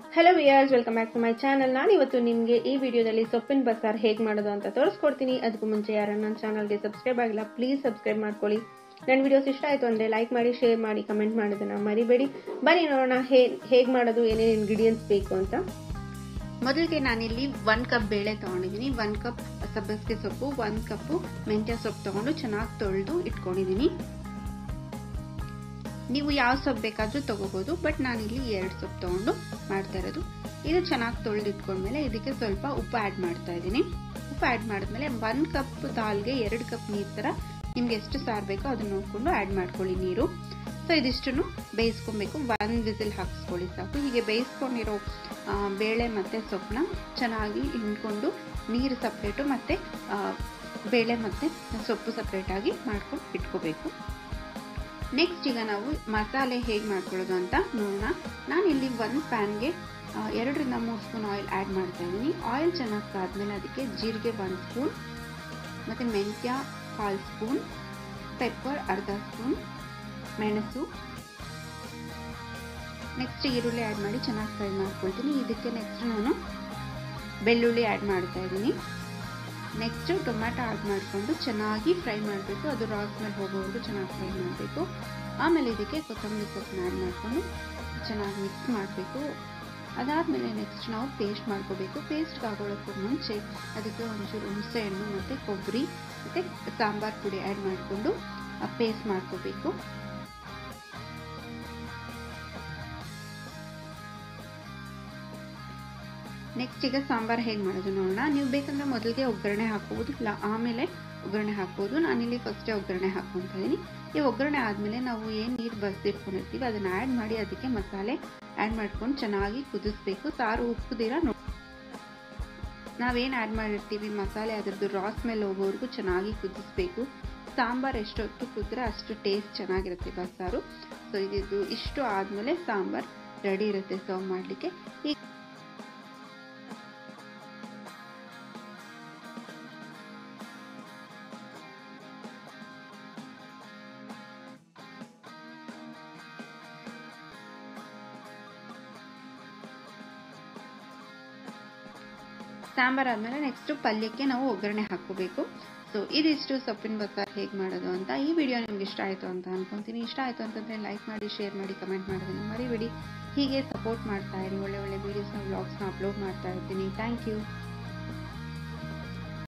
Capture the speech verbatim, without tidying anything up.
Hello viewers, welcome back to my channel. ನಾನು ಇವತ್ತು ನಿಮಗೆ ಈ ವಿಡಿಯೋದಲ್ಲಿ ಸೊಪ್ಪಿನ ಬಸಾರ್ ಹೇಗೆ ಮಾಡೋದು ಅಂತ ತೋರಿಸ್ಕೊಡ್ತೀನಿ. ಅದಕ್ಕೂ ಮುಂಚೆ ಯಾರು ನನ್ನ ಚಾನಲ್ಗೆ ಸಬ್ಸ್ಕ್ರೈಬ್ ಆಗಿಲ್ಲ, ಪ್ಲೀಸ್ ಸಬ್ಸ್ಕ್ರೈಬ್ ಮಾಡ್ಕೊಳ್ಳಿ. ನನ್ನ ವಿಡಿಯೋಸ್ ಇಷ್ಟ ಆಯಿತು ಅಂದರೆ ಲೈಕ್ ಮಾಡಿ, ಶೇರ್ ಮಾಡಿ, ಕಮೆಂಟ್ ಮಾಡೋದನ್ನು ಮರಿಬೇಡಿ. ಬನ್ನಿ ನೋಡೋಣ ಹೇಗೆ ಮಾಡೋದು, ಏನೇನು ಇಂಗ್ರೀಡಿಯೆಂಟ್ಸ್ ಬೇಕು ಅಂತ. ಮೊದಲಿಗೆ ನಾನಿಲ್ಲಿ ಒಂದು ಕಪ್ ಬೇಳೆ ತೊಗೊಂಡಿದ್ದೀನಿ, ಒಂದು ಕಪ್ ಸಬ್ಬಸಿಗೆ ಸೊಪ್ಪು, ಒಂದು ಕಪ್ಪು ಮೆಂತ್ಯ ಸೊಪ್ಪು ತೊಗೊಂಡು ಚೆನ್ನಾಗಿ ತೊಳೆದು ಇಟ್ಕೊಂಡಿದ್ದೀನಿ. ನೀವು ಯಾವ ಸೊಪ್ಪು ಬೇಕಾದರೂ ತೊಗೋಬೋದು, ಬಟ್ ನಾನಿಲ್ಲಿ ಎರಡು ಸೊಪ್ಪು ತೊಗೊಂಡು ಮಾಡ್ತಾ ಇರೋದು. ಇದು ಚೆನ್ನಾಗಿ ತೊಳೆದು ಇಟ್ಕೊಂಡ್ಮೇಲೆ ಇದಕ್ಕೆ ಸ್ವಲ್ಪ ಉಪ್ಪು ಆ್ಯಡ್ ಮಾಡ್ತಾ ಇದ್ದೀನಿ. ಉಪ್ಪು ಆ್ಯಡ್ ಮಾಡಿದ್ಮೇಲೆ ಒಂದು ಕಪ್ ದಾಲ್ಗೆ ಎರಡು ಕಪ್ ನೀರು ಥರ ನಿಮ್ಗೆ ಎಷ್ಟು ಸಾರು ಬೇಕೋ ಅದನ್ನ ನೋಡಿಕೊಂಡು ಆ್ಯಡ್ ಮಾಡ್ಕೊಳ್ಳಿ ನೀರು. ಸೊ ಇದಿಷ್ಟನ್ನು ಬೇಯಿಸ್ಕೊಬೇಕು, ಒಂದು ವಿಸಿಲ್ ಹಾಕಿಸ್ಕೊಳ್ಳಿ ಸಾಕು. ಹೀಗೆ ಬೇಯಿಸ್ಕೊಂಡಿರೋ ಬೇಳೆ ಮತ್ತು ಸೊಪ್ಪನ್ನ ಚೆನ್ನಾಗಿ ಹಿಂಡ್ಕೊಂಡು ನೀರು ಸಪ್ರೇಟು ಮತ್ತು ಬೇಳೆ ಮತ್ತು ಸೊಪ್ಪು ಸಪ್ರೇಟಾಗಿ ಮಾಡ್ಕೊಂಡು ಇಟ್ಕೋಬೇಕು. ನೆಕ್ಸ್ಟ್ ಈಗ ನಾವು ಮಸಾಲೆ ಹೇಗೆ ಮಾಡ್ಕೊಳ್ಳೋದು ಅಂತ ನೋಡೋಣ. ನಾನಿಲ್ಲಿ ಒಂದು ಪ್ಯಾನ್ಗೆ ಎರಡರಿಂದ ಮೂರು ಸ್ಪೂನ್ ಆಯಿಲ್ ಆ್ಯಡ್ ಮಾಡ್ತಾ ಇದ್ದೀನಿ. ಆಯಿಲ್ ಚೆನ್ನಾಗಿ ಕಾದ್ಮೇಲೆ ಅದಕ್ಕೆ ಜೀರಿಗೆ ಒಂದು ಸ್ಪೂನ್ ಮತ್ತು ಮೆಂತ್ಯ ಕಾಲು ಸ್ಪೂನ್, ಪೆಪ್ಪರ್ ಅರ್ಧ ಸ್ಪೂನ್, ಮೆಣಸು, ನೆಕ್ಸ್ಟ್ ಈರುಳ್ಳಿ ಆ್ಯಡ್ ಮಾಡಿ ಚೆನ್ನಾಗಿ ಫ್ರೈ ಮಾಡ್ಕೊಳ್ತೀನಿ. ಇದಕ್ಕೆ ನೆಕ್ಸ್ಟ್ ನಾನು ಬೆಳ್ಳುಳ್ಳಿ ಆ್ಯಡ್ ಮಾಡ್ತಾ ಇದ್ದೀನಿ. ನೆಕ್ಸ್ಟು ಟೊಮ್ಯಾಟೊ ಆ್ಯಡ್ ಮಾಡಿಕೊಂಡು ಚೆನ್ನಾಗಿ ಫ್ರೈ ಮಾಡಬೇಕು, ಅದು ರಾ ಸ್ಮೆಲ್ ಹೋಗೋವರೆಗೂ ಚೆನ್ನಾಗಿ ಫ್ರೈ ಮಾಡಬೇಕು. ಆಮೇಲೆ ಇದಕ್ಕೆ ಕೊತ್ತಂಬರಿ ಸೊಪ್ಪನ್ನ ಆ್ಯಡ್ ಮಾಡಿಕೊಂಡು ಚೆನ್ನಾಗಿ ಮಿಕ್ಸ್ ಮಾಡಬೇಕು. ಅದಾದಮೇಲೆ ನೆಕ್ಸ್ಟ್ ನಾವು ಪೇಸ್ಟ್ ಮಾಡ್ಕೋಬೇಕು. ಪೇಸ್ಟ್ಗೆ ಹಾಕೊಳ್ಳೋಕ್ಕೂ ಮುಂಚೆ ಅದಕ್ಕೆ ಒಂಚೂರು ಹುಣಸೆ ಹಣ್ಣು ಮತ್ತು ಕೊಬ್ಬರಿ ಮತ್ತು ಸಾಂಬಾರು ಪುಡಿ ಆ್ಯಡ್ ಮಾಡಿಕೊಂಡು ಪೇಸ್ಟ್ ಮಾಡ್ಕೋಬೇಕು. ನೆಕ್ಸ್ಟ್ ಈಗ ಸಾಂಬಾರು ಹೇಗೆ ಮಾಡೋದು ನೋಡೋಣ. ನೀವು ಬೇಕಂದ್ರೆ ಮೊದಲಿಗೆ ಒಗ್ಗರಣೆ ಹಾಕೋಬೋದು, ಇಲ್ಲ ಆಮೇಲೆ ಒಗ್ಗರಣೆ ಹಾಕ್ಬೋದು. ನಾನಿಲ್ಲಿ ಫಸ್ಟೇ ಒಗ್ಗರಣೆ ಹಾಕ್ಕೊತಾ ಇದ್ದೀನಿ. ಈ ಒಗ್ಗರಣೆ ಆದಮೇಲೆ ನಾವು ಏನು ನೀರು ಬಸಿಟ್ಕೊಂಡಿರ್ತೀವಿ ಅದನ್ನು ಆ್ಯಡ್ ಮಾಡಿ ಅದಕ್ಕೆ ಮಸಾಲೆ ಆ್ಯಡ್ ಮಾಡ್ಕೊಂಡು ಚೆನ್ನಾಗಿ ಕುದಿಸ್ಬೇಕು. ಸಾರು ಉಪ್ಪುದಿರ ನೋ ನಾವೇನು ಆ್ಯಡ್ ಮಾಡಿರ್ತೀವಿ ಮಸಾಲೆ ಅದರದ್ದು ರಾ ಸ್ಮೆಲ್ ಹೋಗೋವರೆಗೂ ಚೆನ್ನಾಗಿ ಕುದಿಸ್ಬೇಕು. ಸಾಂಬಾರು ಎಷ್ಟೊತ್ತು ಕುದ್ರೆ ಅಷ್ಟು ಟೇಸ್ಟ್ ಚೆನ್ನಾಗಿರುತ್ತೆ ಬಸ್ಸಾರು. ಸೊ ಇದು ಇಷ್ಟು ಆದಮೇಲೆ ಸಾಂಬಾರು ರೆಡಿ ಇರುತ್ತೆ ಸರ್ವ್ ಮಾಡಲಿಕ್ಕೆ. ಈ ಸಾಂಬಾರು ಆದಮೇಲೆ ನೆಕ್ಸ್ಟು ಪಲ್ಯಕ್ಕೆ ನಾವು ಒಗ್ಗರಣೆ ಹಾಕ್ಕೋಬೇಕು. ಸೊ ಇದಿಷ್ಟು ಸೊಪ್ಪಿನ ಬಸಾರ್ ಹೇಗೆ ಮಾಡೋದು ಅಂತ. ಈ ವಿಡಿಯೋ ನಿಮ್ಗೆ ಇಷ್ಟ ಆಯಿತು ಅಂತ ಅನ್ಕೊತೀನಿ. ಇಷ್ಟ ಆಯಿತು ಅಂತಂದರೆ ಲೈಕ್ ಮಾಡಿ, ಶೇರ್ ಮಾಡಿ, ಕಮೆಂಟ್ ಮಾಡೋದನ್ನು ಮರಿಬೇಡಿ. ಹೀಗೆ ಸಪೋರ್ಟ್ ಮಾಡ್ತಾ ಇರಿ. ಒಳ್ಳೆ ಒಳ್ಳೆ ವೀಡಿಯೋಸ್ನ ವ್ಲಾಗ್ಸ್ನ ಅಪ್ಲೋಡ್ ಮಾಡ್ತಾ ಇರ್ತೀನಿ. Thank you.